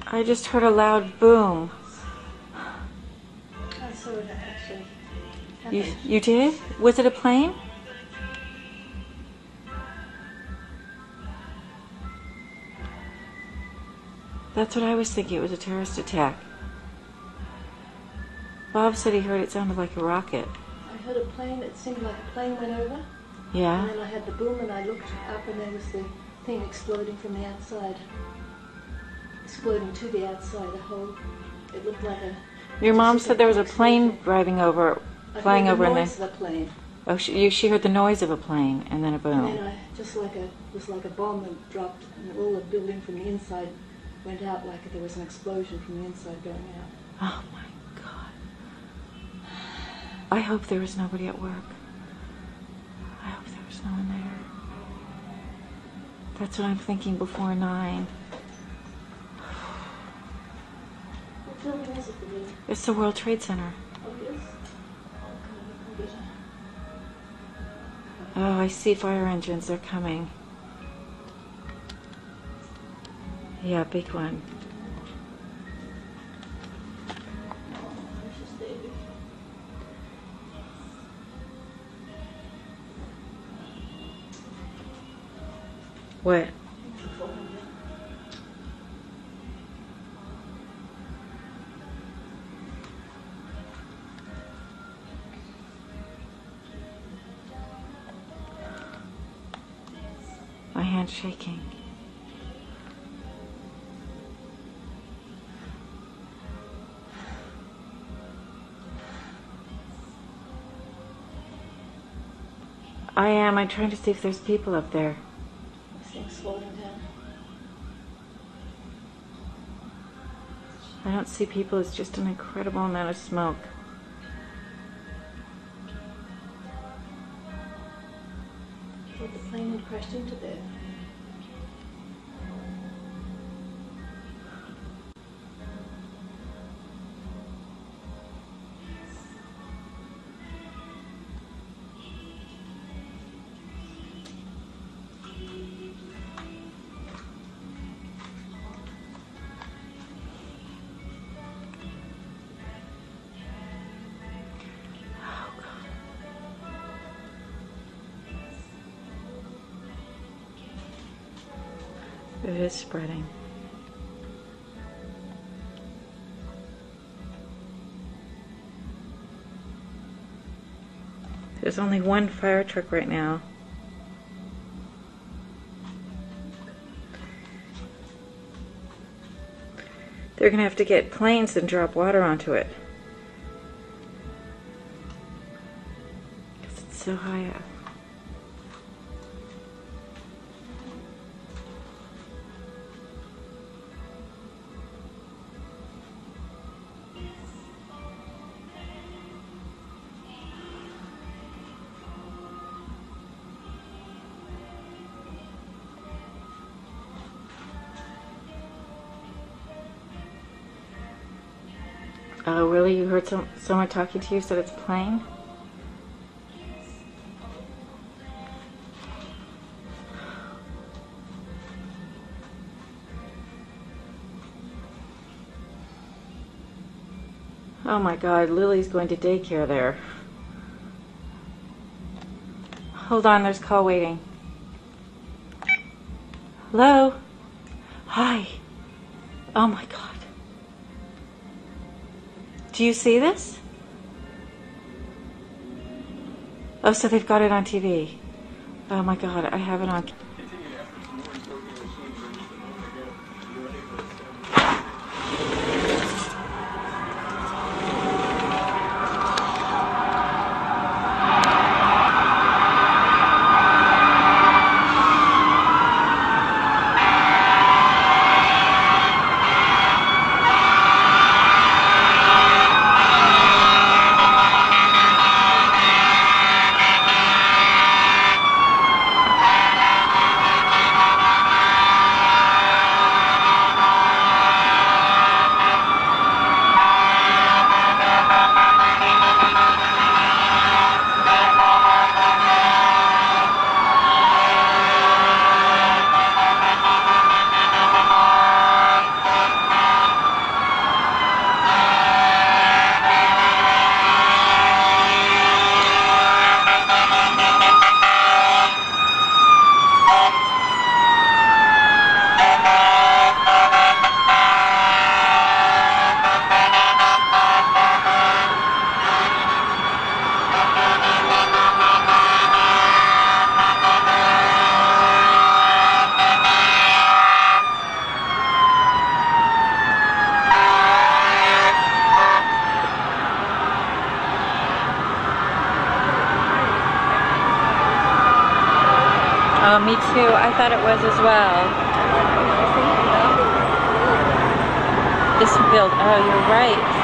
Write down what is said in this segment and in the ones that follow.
I just heard a loud boom. I saw it actually happen. You did? Was it a plane? That's what I was thinking. It was a terrorist attack. Bob said he heard it sounded like a rocket. I heard a plane. It seemed like a plane went over. Yeah? And then I had the boom and I looked up and there was the thing exploding from the outside. Exploding to the outside. It looked like a... Your mom said there was a plane driving over, flying over, and then... I heard the noise of a plane. Oh, she heard the noise of a plane, and then a boom. And then it was like a bomb that dropped, and all the building from the inside went out like there was an explosion from the inside going out. Oh my God. I hope there was nobody at work. I hope there was no one there. That's what I'm thinking before 9. What building is it, the building? It's the World Trade Center. Oh, yes? Oh, I see fire engines. They're coming. Yeah, big one. What? My hand's shaking. I am. I'm trying to see if there's people up there. This thing's slowing down. I don't see people. It's just an incredible amount of smoke. I thought the plane had crashed into there. It is spreading. There's only one fire truck right now. They're going to have to get planes and drop water onto it. Because it's so high up. Oh, really? You heard someone talking to you, said it's a plane? Oh my God, Lily's going to daycare there. Hold on, there's call waiting. Hello? Hi. Oh my God. Do you see this? Oh, so they've got it on TV. Oh my God, I have it on. me too. I thought it was as well. This build. Oh, you're right.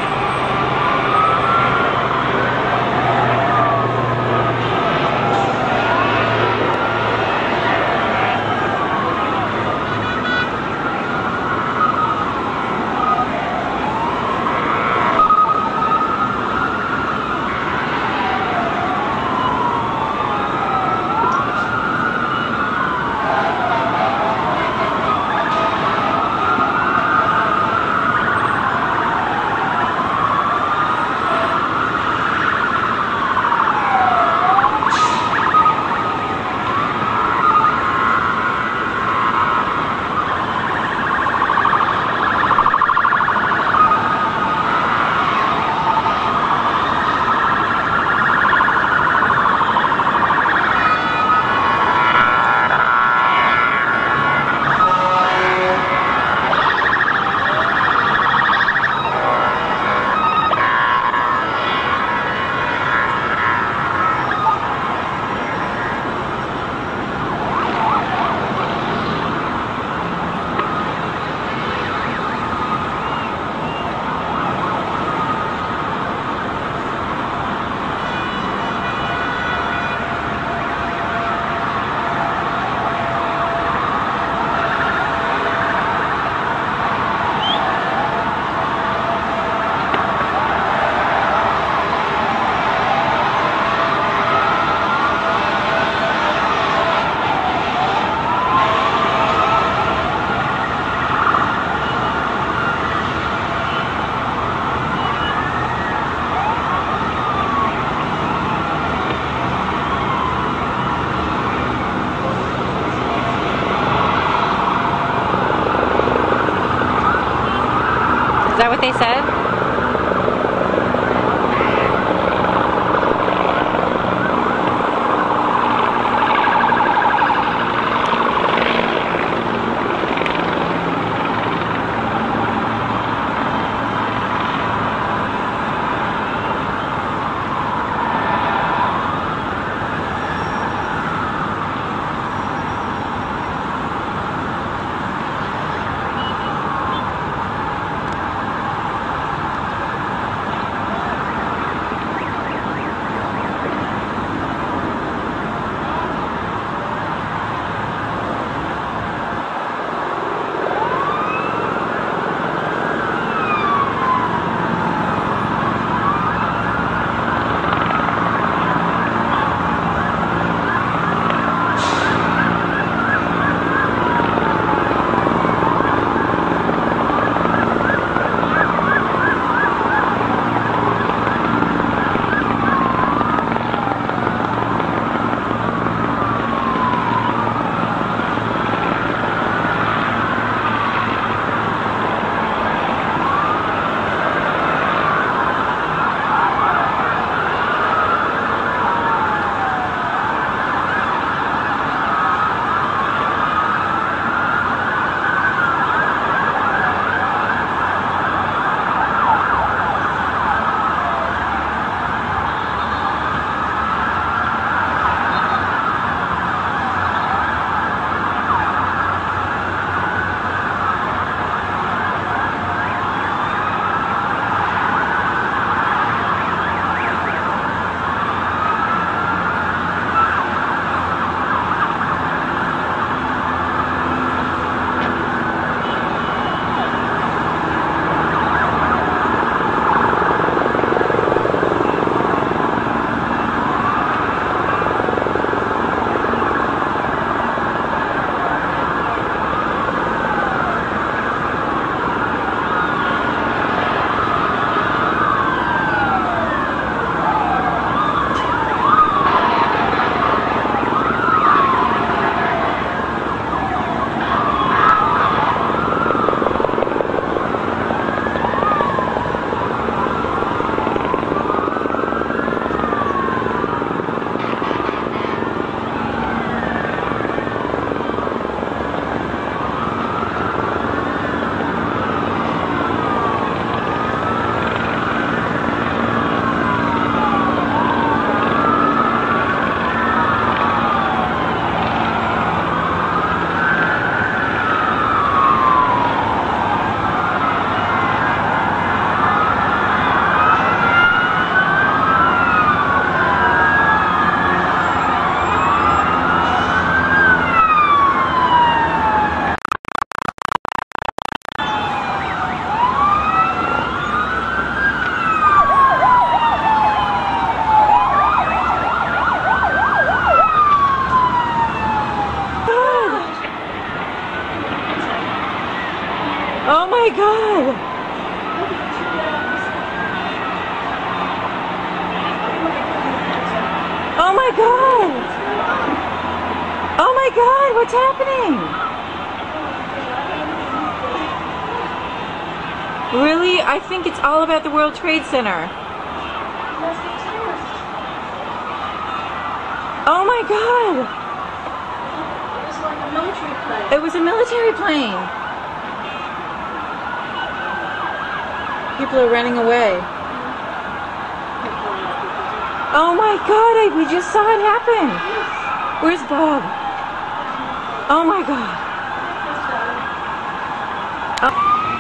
Is that what they said? Oh my god! Oh my god! Oh my god, what's happening? Really? I think it's all about the World Trade Center. Oh my god! It was like a military plane. It was a military plane. People are running away. Oh my god, we just saw it happen. Where's Bob? Oh my god. Oh.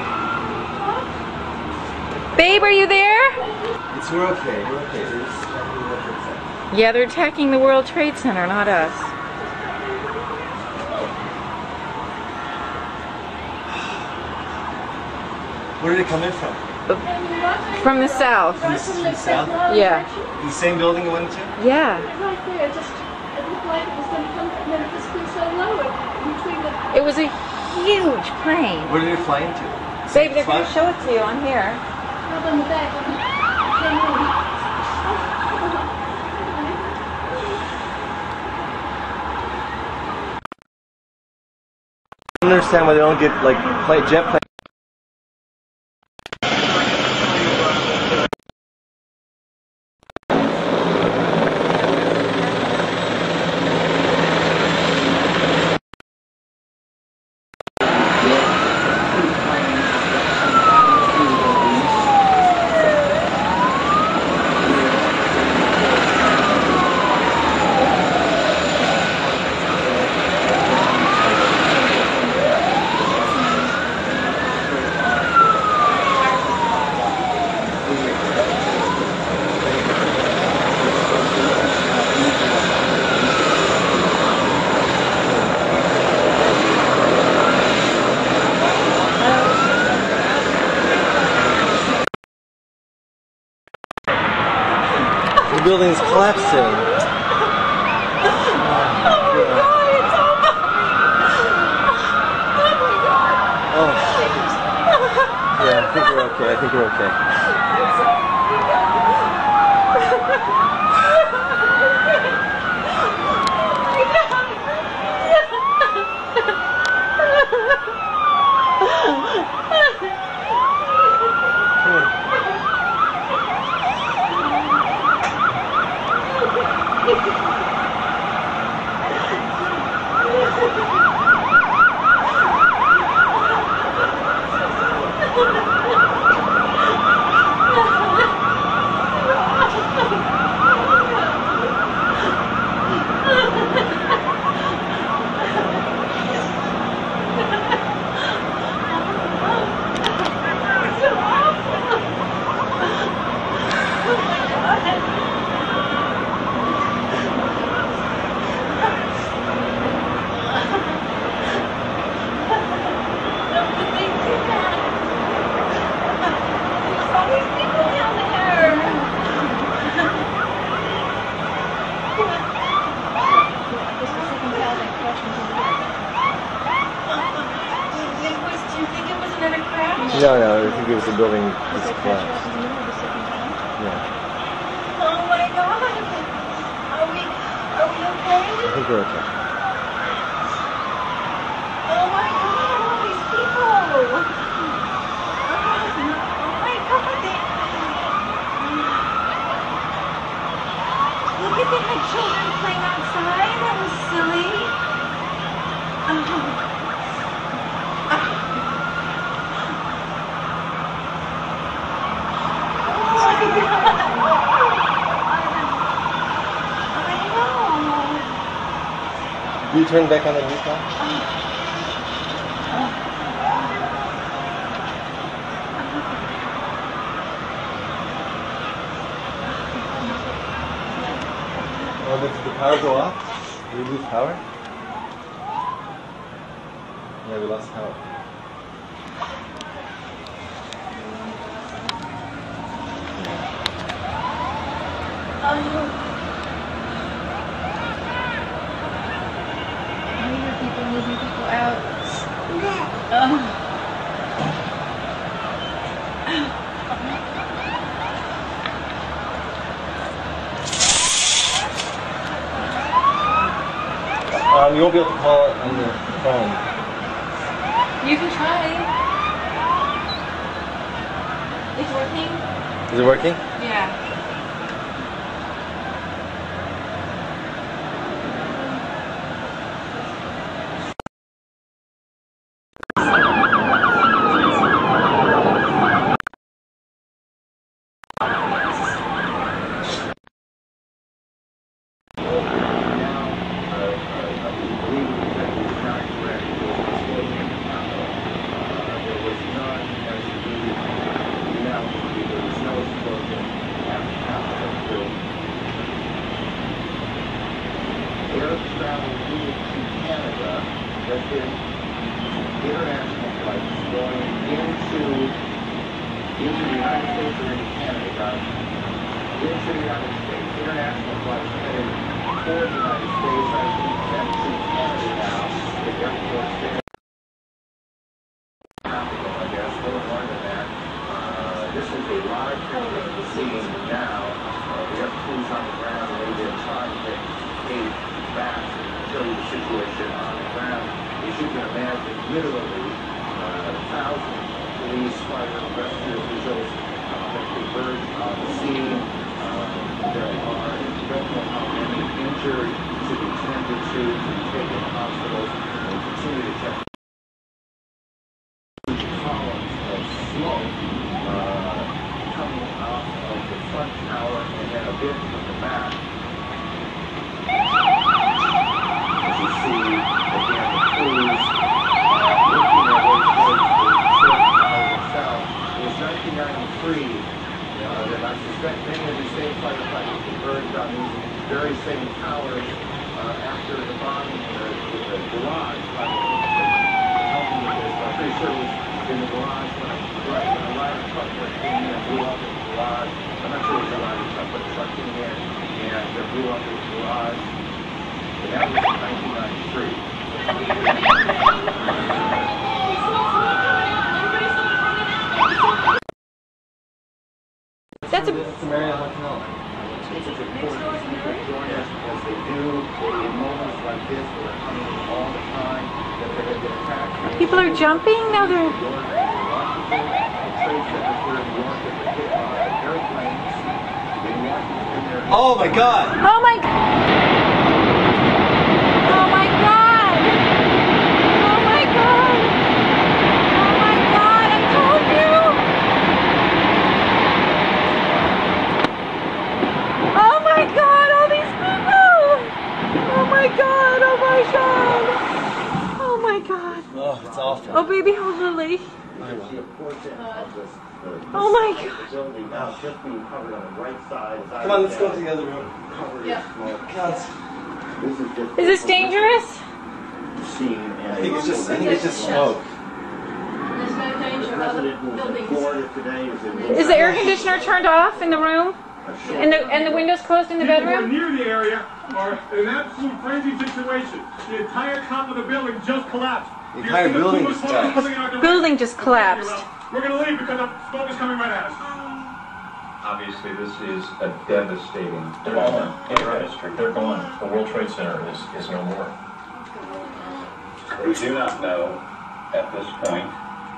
Babe, are you there? We're okay, we're okay. Yeah, they're attacking the World Trade Center, not us. Where did it come in from? From the south. From the south? Yeah. The same building you went into? Yeah. Right there, it looked like it was going to come, and then it just flew so low between the... It was a huge plane. Where did it fly into? Babe, they're going to show it to you on here. Up on the back, it came in. I don't understand why they don't get like jet planes. The building's collapsing. Oh my god, it's all Oh. Yeah, I think we're okay. I think we're okay. No, I think it was the building just collapsed. Yeah. Oh my god! Are we okay? I think we're okay. Oh my god, all these people! Oh my god, look at them, the children playing outside, that was silly. You turn back on the news now? Oh, did the power go off? Did we lose power? Yeah, we lost power. Moving people out. You won't be able to call it on the phone. You can try. It's working? Is it working? Yeah. Air travel moving to Canada has been international flights going into the United States or into Canada, guys. Into the United States. International flights headed toward the United States. I think that's to Canada now. The airport there. I guess a little more than that. This is a live picture of the scene now. The air crews on the ground, they've been trying to get back and show you the situation on the ground. As you can imagine, literally thousands of police, fire, rescue officials that converge on the scene. There are, don't know how many injured to be tended to be taken to hospitals, and we continue to check columns of smoke coming off of the front tower and then a bit from the back. As you see, again, the crews working their way towards the church tower itself. It was 1993 that I suspect many of these same firefighters converged on these very same towers after the bombing in the garage. Helping with this, I'm pretty sure it was in the garage when a ladder truck came in and blew up in the garage. I'm not sure it was a ladder truck, but the truck came in and blew up in the garage. And that was in 1993. That's a... It's a Marion Hotel. It's important that people join us as they do in moments like this that are coming all the time, that they have been attacked. People are jumping? Now they're... Washington, the trade center here in New York that were hit by airplanes. In Washington, there. Oh my God! Oh my... Oh my God! Oh my God! Oh my God! I told you! Oh my God! All these people! Oh my God! Oh my God! Oh my God! Oh, it's awful. Oh baby, hold Lily. Oh my God! Come on, let's go to the other room. Yeah. Is this dangerous? I think it's just smoke. There's no danger of other buildings. Is the air conditioner turned off in the room? And the windows closed in the People bedroom? near the area are in an absolute frenzy situation. The entire top of the building just collapsed. The entire building just collapsed. Building just collapsed. We're going to leave because the smoke is coming right at us. Obviously, this is a devastating development in our district. They're gone. The World Trade Center is no more. We do not know at this point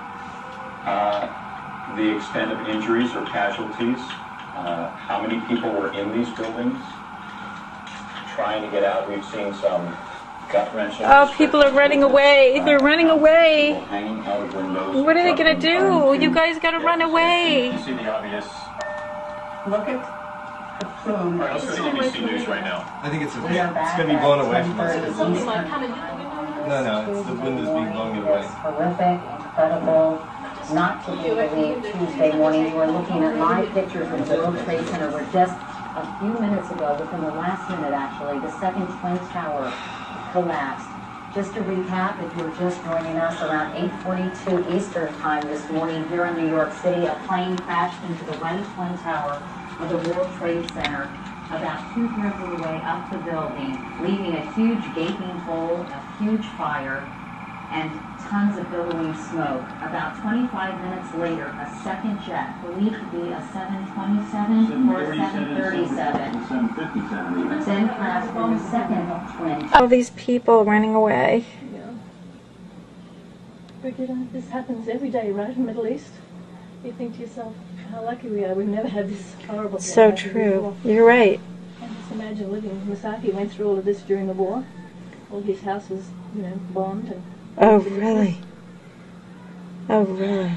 the extent of injuries or casualties, how many people were in these buildings trying to get out. We've seen some gut-wrenching. Oh, people are running away. They're running away. Hanging out of windows. What are they going to do? You guys got to run away. You see the obvious. Look at the plume. All right, let's go to ABC News right now. I think it's We are back going to be blown away from at us. Something like coming in the window. No, it's the windows being blown away. It's horrific, incredible, not to be believed. Tuesday morning, we're looking at live pictures of the World Trade Center where just a few minutes ago, within the last minute actually, the second Twin Tower collapsed. Just to recap, if you're just joining us, around 8:42 Eastern Time this morning here in New York City, a plane crashed into the right Twin Tower of the World Trade Center about 2/3 of the way up the building, leaving a huge gaping hole, a huge fire. and tons of billowing smoke. About 25 minutes later, a second jet, believed to be a 727 or 737, 757. then crashed in the second twin. All these people running away. Yeah. Brigitte, this happens every day, right, in the Middle East? You think to yourself, how lucky we are. We've never had this horrible thing So happen true. before. You're right. And just imagine living. Masaki went through all of this during the war. All his house was, you know, bombed. And Oh, really? Oh, really?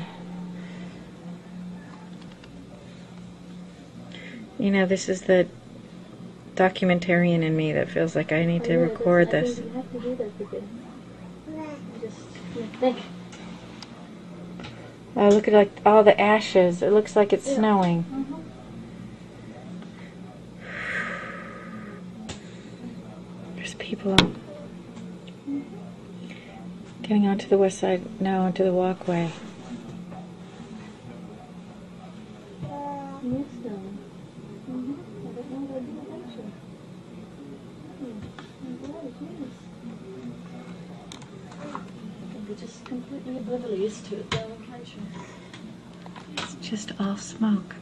You know, this is the documentarian in me that feels like I need to record this. You have to do that, Brigitte. Just think. Oh, look at like all the ashes. It looks like it's snowing. There's people getting onto the west side now, onto the walkway. Yes, darling. I don't know what to do actually. They're just completely oblivious to it, their location. It's just all smoke.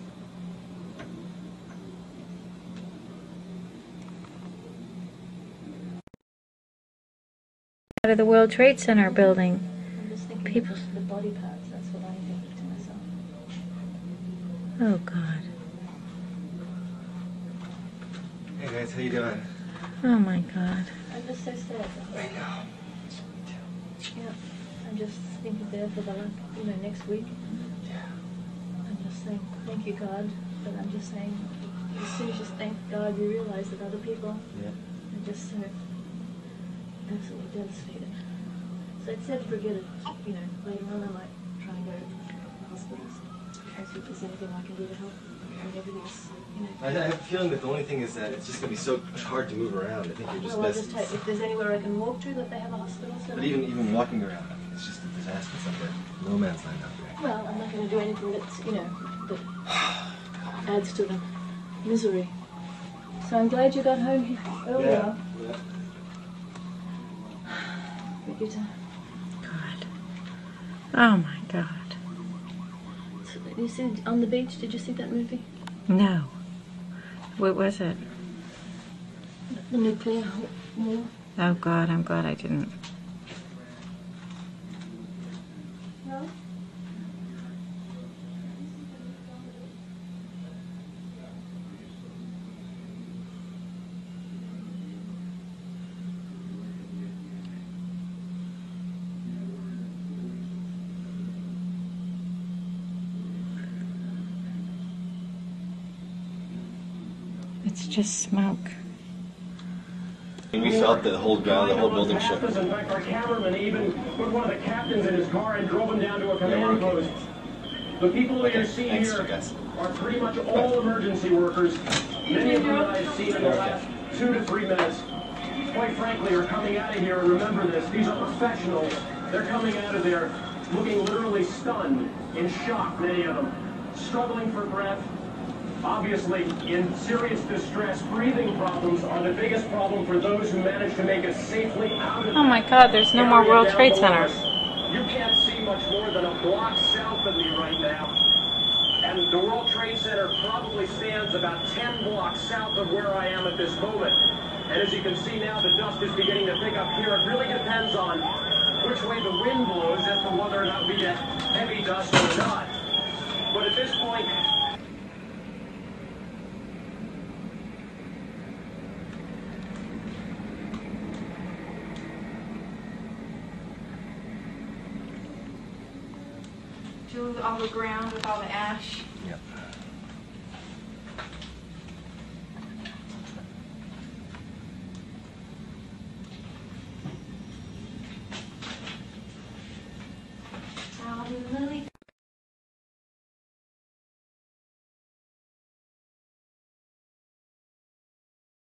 Out of the World Trade Center building. I'm just thinking People. of the body parts, that's what I'm thinking to myself. Oh, God. Hey guys, how you doing? Oh, my God. I'm just so sad. I know. Yeah, I'm just thinking there for the, you know, next week. Yeah. I'm just saying, thank you, God. But I'm just saying, as soon as you thank God, you realize that other people Yeah. are just so absolutely devastated. So I said, forget it. You know, later on I might try and go to hospitals and see if there's anything I can do to help. And everything's, you know. I have a feeling that the only thing is that it's just gonna be so hard to move around. I think you're just Well, I'll best. just take, if there's anywhere I can walk to that they have a hospital. So But even walking around, I mean, it's just a disaster. It's like a no man's land out there. well, I'm not going to do anything that's, you know, that adds to the misery. So I'm glad you got home here earlier. Yeah. Brigitte. God. Oh, my God. So you said On the Beach, did you see that movie? No. What was it? The nuclear war. Oh, God, I'm glad I didn't. No? It's just smoke. And we felt the whole ground, the whole building shook. In fact, our cameraman even put one of the captains in his car and drove him down to a command post. The people that you see Thanks, here guys. are pretty much all emergency workers. Many of them that I've seen in the last 2 to 3 minutes, quite frankly, are coming out of here. And remember this, these are professionals. They're coming out of there looking literally stunned, in shock, many of them, struggling for breath. Obviously, in serious distress, breathing problems are the biggest problem for those who manage to make it safely out of Oh, my God, there's no more World Trade Centers. You can't see much more than a block south of me right now. And the World Trade Center probably stands about 10 blocks south of where I am at this moment. And as you can see now, the dust is beginning to pick up here. It really depends on which way the wind blows as to whether or not we get heavy dust or not. But at this point, All the ground with all the ash. Yep.